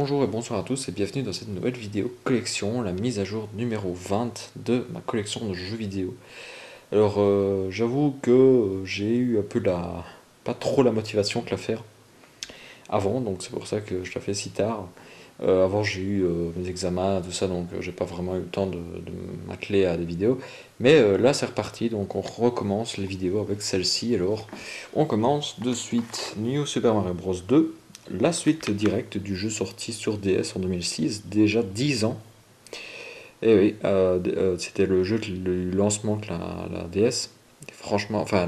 Bonjour et bonsoir à tous et bienvenue dans cette nouvelle vidéo collection, la mise à jour numéro 20 de ma collection de jeux vidéo. Alors j'avoue que j'ai eu un peu pas trop la motivation de la faire avant, donc c'est pour ça que je la fais si tard. Avant j'ai eu mes examens, tout ça, donc j'ai pas vraiment eu le temps de m'atteler à des vidéos. Mais là c'est reparti, donc on recommence les vidéos avec celle-ci. Alors on commence de suite. New Super Mario Bros 2, la suite directe du jeu sorti sur DS en 2006, déjà 10 ans. Et oui, c'était le jeu, le lancement de la DS. Et franchement, enfin,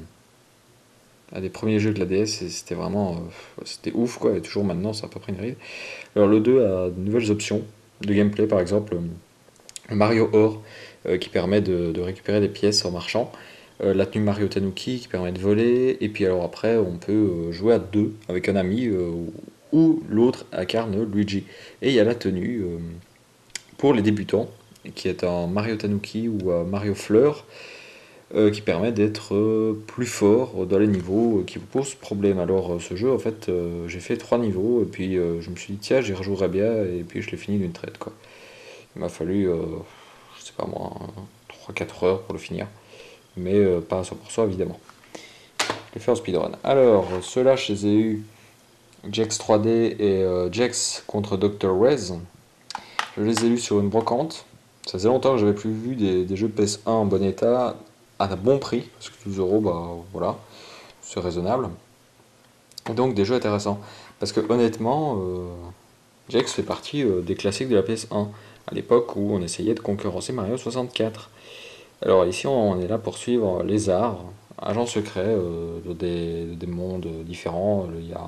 un des premiers jeux de la DS, et c'était vraiment, c'était ouf quoi, et toujours maintenant, c'est à peu près une ride. Alors le 2 a de nouvelles options de gameplay, par exemple le Mario Or, qui permet de récupérer des pièces en marchant. La tenue Mario Tanuki qui permet de voler, et puis alors après on peut jouer à deux avec un ami où l'autre incarne Luigi. Et il y a la tenue pour les débutants qui est un Mario Tanuki ou Mario Fleur qui permet d'être plus fort dans les niveaux qui vous posent problème. Alors ce jeu en fait j'ai fait 3 niveaux et puis je me suis dit tiens j'y rejouerai bien et puis je l'ai fini d'une traite quoi. Il m'a fallu je sais pas moi 3-4 heures pour le finir mais pas à 100% évidemment. Je l'ai fait en speedrun. Alors ceux-là je les ai eu Jex 3D et Jex contre Dr. Rez. Je les ai lus sur une brocante. Ça faisait longtemps que j'avais plus vu des jeux PS1 en bon état à un bon prix, parce que 12 euros, bah voilà, c'est raisonnable. Donc des jeux intéressants. Parce que honnêtement, Jax fait partie des classiques de la PS1, à l'époque où on essayait de concurrencer Mario 64. Alors ici on est là pour suivre Lézard, agent secret de des mondes différents.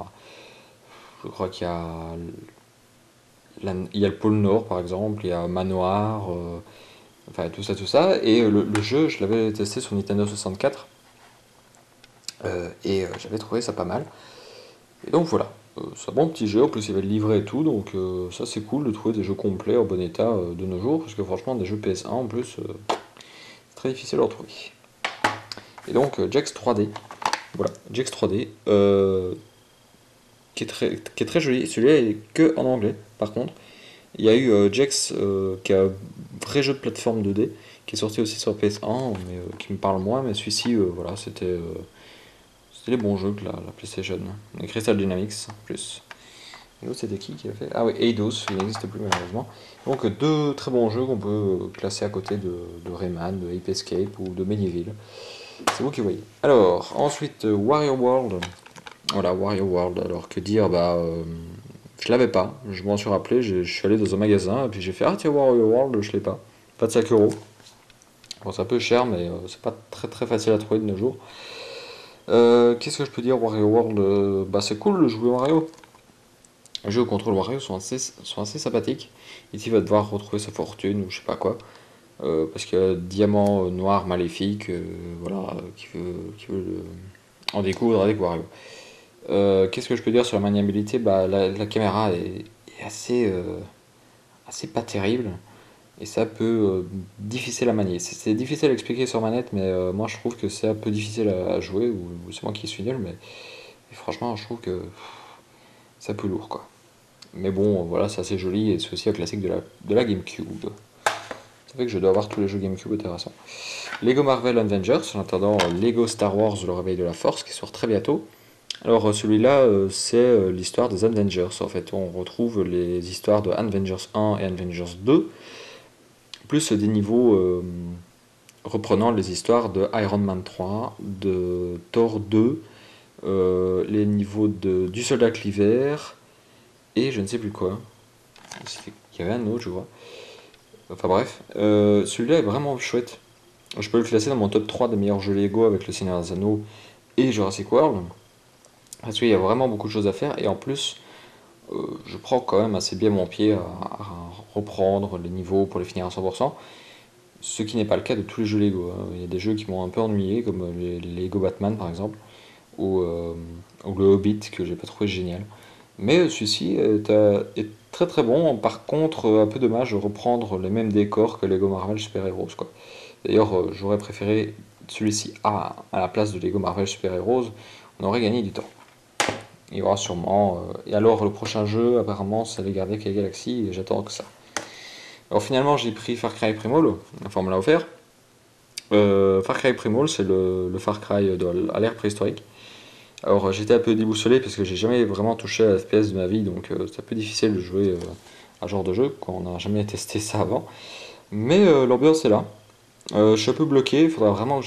Je crois qu'il y a il y a le pôle Nord par exemple, il y a Manoir, enfin tout ça, tout ça. Et le jeu, je l'avais testé sur Nintendo 64 et j'avais trouvé ça pas mal. Et donc voilà, c'est un bon petit jeu, en plus il y avait le livret et tout, donc ça c'est cool de trouver des jeux complets en bon état de nos jours, parce que franchement des jeux PS1 en plus, c'est très difficile à retrouver. Et donc Jax 3D, voilà, Jax 3D, qui est très joli, celui-là il est que en anglais par contre. Il y a eu Jax, qui est un vrai jeu de plateforme 2D, qui est sorti aussi sur PS1, mais qui me parle moins, mais celui-ci, voilà, c'était les bons jeux que la PlayStation. Les Crystal Dynamics, en plus. Et l'autre, c'était qui a fait? Ah oui, Eidos, il n'existe plus malheureusement. Donc deux très bons jeux qu'on peut classer à côté de Rayman, de Ape Escape ou de Medieval. C'est vous qui voyez. Alors, ensuite, Wario World. Voilà, Wario World. Alors, que dire? Bah, je l'avais pas. Je m'en suis rappelé. Je suis allé dans un magasin et puis j'ai fait ah tiens Wario World, je l'ai pas. Pas de 5 euros. Bon, c'est un peu cher, mais c'est pas très très facile à trouver de nos jours. Qu'est-ce que je peux dire Wario World bah c'est cool de jouer Wario. Les jeux au contrôle Wario sont assez sympathiques. Ici il va devoir retrouver sa fortune ou je sais pas quoi. Parce qu'il y a un diamant noir maléfique voilà, qui veut en découdre avec Wario. Qu'est-ce que je peux dire sur la maniabilité? Bah, la caméra est assez pas terrible et c'est un peu difficile à manier. C'est difficile à expliquer sur manette, mais moi je trouve que c'est un peu difficile à jouer, ou c'est moi qui suis nul, mais franchement je trouve que c'est un peu lourd quoi. Mais bon, voilà, c'est assez joli et c'est aussi un classique de la GameCube. Ça fait que je dois avoir tous les jeux GameCube intéressants. Lego Marvel Avengers, en attendant Lego Star Wars Le Réveil de la Force qui sort très bientôt. Alors celui-là, c'est l'histoire des Avengers. En fait, on retrouve les histoires de Avengers 1 et Avengers 2, plus des niveaux reprenant les histoires de Iron Man 3, de Thor 2, les niveaux du Soldat Cliver, et je ne sais plus quoi. Il y avait un autre, je vois. Enfin bref, celui-là est vraiment chouette. Je peux le classer dans mon top 3 des meilleurs jeux Lego avec le Seigneur des Anneaux et Jurassic World. Parce qu'il y a vraiment beaucoup de choses à faire, et en plus, je prends quand même assez bien mon pied à reprendre les niveaux pour les finir à 100%. Ce qui n'est pas le cas de tous les jeux Lego, hein. Il y a des jeux qui m'ont un peu ennuyé, comme les Lego Batman par exemple, ou le Hobbit que j'ai pas trouvé génial. Mais celui-ci est très très bon. Par contre, un peu dommage de reprendre les mêmes décors que Lego Marvel Super Heroes, quoi. D'ailleurs, j'aurais préféré celui-ci à la place de Lego Marvel Super Heroes. On aurait gagné du temps. Il y aura sûrement. Et alors, le prochain jeu, apparemment, c'est les Gardiens of the Galaxy, et j'attends que ça. Alors, finalement, j'ai pris Far Cry Primal, enfin, on me l'a offert. Far Cry Primal, c'est le Far Cry à l'ère préhistorique. Alors, j'étais un peu déboussolé parce que j'ai jamais vraiment touché à FPS de ma vie, donc c'est un peu difficile de jouer à ce genre de jeu quand on n'a jamais testé ça avant. Mais l'ambiance est là. Je suis un peu bloqué, il faudra vraiment que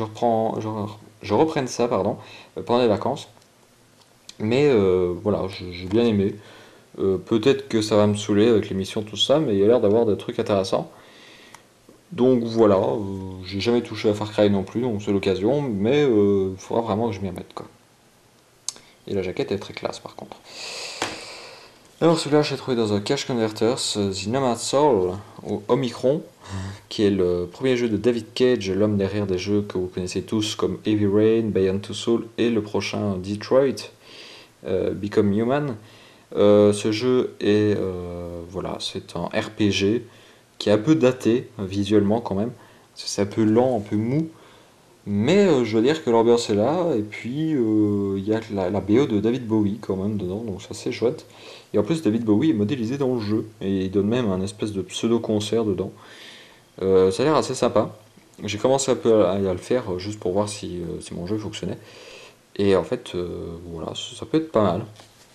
je reprenne ça pardon, pendant les vacances. Mais voilà, j'ai bien aimé. Peut-être que ça va me saouler avec l'émission, tout ça, mais il y a l'air d'avoir des trucs intéressants. Donc voilà, j'ai jamais touché à Far Cry non plus, donc c'est l'occasion, mais il faudra vraiment que je m'y remette quoi. Et la jaquette est très classe par contre. Alors celui-là, je l'ai trouvé dans un Cache Converters, The Nomad Soul, ou Omicron, qui est le premier jeu de David Cage, l'homme derrière des jeux que vous connaissez tous comme Heavy Rain, Beyond Two Souls et le prochain Detroit, Become Human. Ce jeu est, voilà, c'est un RPG qui est un peu daté visuellement quand même. C'est un peu lent, un peu mou, mais je veux dire que l'ambiance est là, et puis il y a la BO de David Bowie quand même dedans, donc ça c'est chouette. Et en plus David Bowie est modélisé dans le jeu, et il donne même un espèce de pseudo-concert dedans. Ça a l'air assez sympa. J'ai commencé un peu à le faire juste pour voir si mon jeu fonctionnait. Et en fait, voilà, ça peut être pas mal.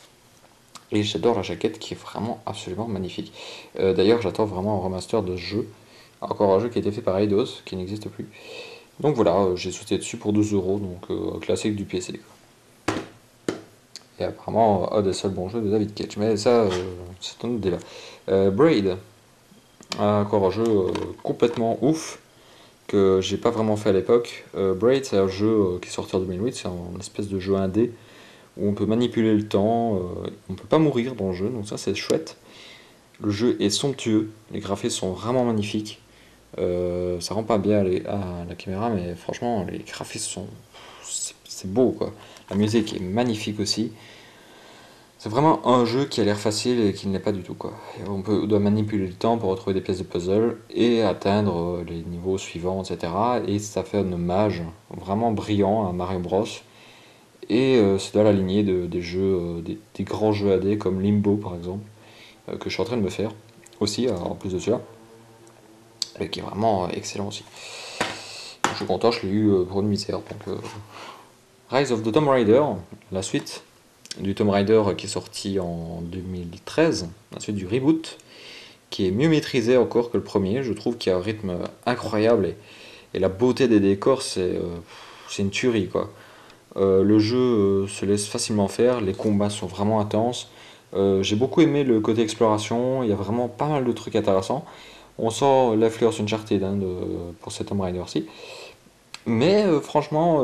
Et j'adore la jaquette qui est vraiment absolument magnifique. D'ailleurs, j'attends vraiment un remaster de ce jeu. Encore un jeu qui a été fait par Eidos, qui n'existe plus. Donc voilà, j'ai sauté dessus pour 12 euros, donc classique du PC, quoi. Et apparemment, un des seuls bons jeux de David Cage. Mais ça, c'est un autre débat. Braid, encore un jeu complètement ouf que j'ai pas vraiment fait à l'époque. Braid, c'est un jeu qui est sorti en 2008, c'est un espèce de jeu indé où on peut manipuler le temps, on peut pas mourir dans le jeu, donc ça c'est chouette. Le jeu est somptueux, les graphismes sont vraiment magnifiques. Ça rend pas bien à la caméra, mais franchement, les graphismes sont. C'est beau quoi. La musique est magnifique aussi. C'est vraiment un jeu qui a l'air facile et qui ne l'est pas du tout quoi. On doit manipuler le temps pour retrouver des pièces de puzzle et atteindre les niveaux suivants, etc. Et ça fait un hommage vraiment brillant à Mario Bros. Et c'est dans la lignée des jeux, des grands jeux AD comme Limbo par exemple, que je suis en train de me faire aussi, en plus de cela, et qui est vraiment excellent aussi. Je suis content, je l'ai eu pour une misère. Donc, Rise of the Tomb Raider, la suite du Tomb Raider qui est sorti en 2013, la suite du reboot, qui est mieux maîtrisé encore que le premier. Je trouve qu'il y a un rythme incroyable et la beauté des décors, c'est une tuerie quoi. Le jeu se laisse facilement faire, les combats sont vraiment intenses. J'ai beaucoup aimé le côté exploration, il y a vraiment pas mal de trucs intéressants. On sent l'influence Uncharted pour cet Tomb Raider-ci. Mais franchement,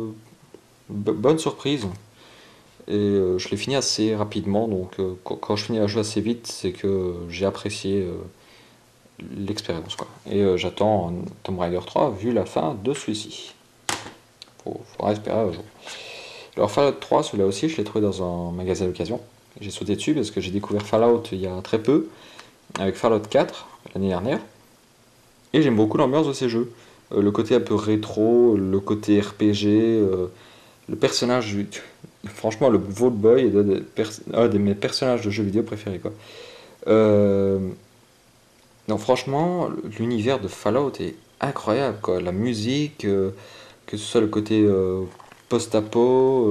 bonne surprise. Et je l'ai fini assez rapidement, donc quand je finis un jeu assez vite, c'est que j'ai apprécié l'expérience, quoi. Et j'attends Tomb Raider 3 vu la fin de celui-ci. Faudra espérer un jour. Alors Fallout 3, celui-là aussi, je l'ai trouvé dans un magasin d'occasion. J'ai sauté dessus parce que j'ai découvert Fallout il y a très peu, avec Fallout 4 l'année dernière. Et j'aime beaucoup l'ambiance de ces jeux. Le côté un peu rétro, le côté RPG, le personnage, franchement, le Vault Boy est un de mes personnages de jeux vidéo préférés, quoi. Euh, non, franchement, l'univers de Fallout est incroyable, quoi. La musique, que ce soit le côté post-apo,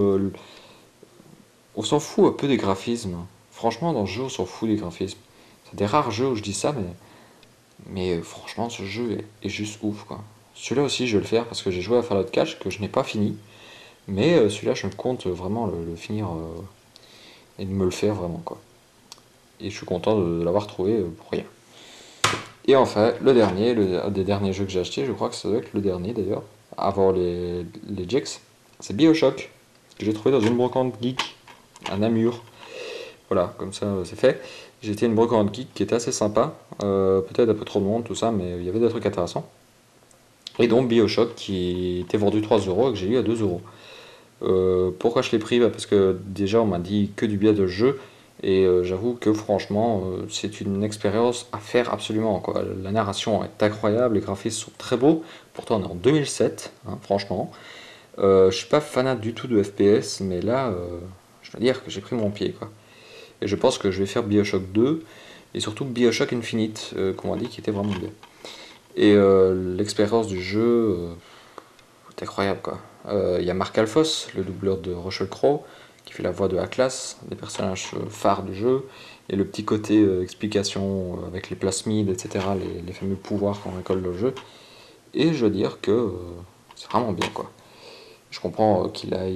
on s'en fout un peu des graphismes. Franchement, dans ce jeu, on s'en fout des graphismes. C'est des rares jeux où je dis ça, mais franchement, ce jeu est juste ouf, quoi. Celui-là aussi, je vais le faire parce que j'ai joué à Fallout 4 que je n'ai pas fini. Mais celui-là, je compte vraiment le finir et de me le faire vraiment, quoi. Et je suis content de l'avoir trouvé pour rien. Et enfin, le dernier, un des derniers jeux que j'ai acheté, je crois que ça doit être le dernier d'ailleurs, avant les Jex, c'est BioShock, que j'ai trouvé dans une brocante geek à Namur. Voilà, comme ça c'est fait. J'étais une brocante geek qui était assez sympa, peut-être un peu trop de monde, tout ça, mais il y avait des trucs intéressants. Et donc BioShock qui était vendu 3 euros et que j'ai eu à 2 euros. Pourquoi je l'ai pris? Parce que déjà on m'a dit que du bien de ce jeu et j'avoue que franchement c'est une expérience à faire absolument quoi. La narration est incroyable, les graphismes sont très beaux, pourtant on est en 2007 hein, franchement. Je suis pas fanat du tout de FPS mais là je dois dire que j'ai pris mon pied, quoi. Et je pense que je vais faire BioShock 2, et surtout BioShock Infinite, qu'on m'a dit qui était vraiment bien. Et l'expérience du jeu est incroyable, quoi. Il y a Mark Alphos, le doubleur de Russell Crowe, qui fait la voix de Atlas, des personnages phares du jeu, et le petit côté explication avec les plasmides, etc., les fameux pouvoirs qu'on récolte dans le jeu. Et je dois dire que c'est vraiment bien, quoi. Je comprends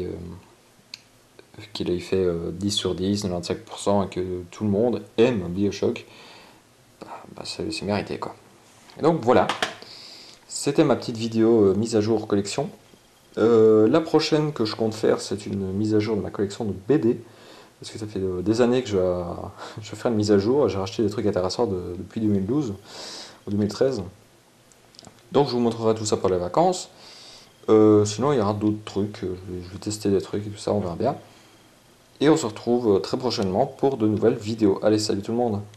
qu'il ait fait 10 sur 10, 95%, et que tout le monde aime BioShock. C'est mérité, quoi. Et donc voilà, c'était ma petite vidéo mise à jour collection. La prochaine que je compte faire, c'est une mise à jour de ma collection de BD. Parce que ça fait des années que je vais faire une mise à jour. J'ai racheté des trucs intéressants depuis 2012 ou 2013. Donc je vous montrerai tout ça pour les vacances. Sinon, il y aura d'autres trucs. Je vais tester des trucs et tout ça, on verra bien. Et on se retrouve très prochainement pour de nouvelles vidéos. Allez, salut tout le monde!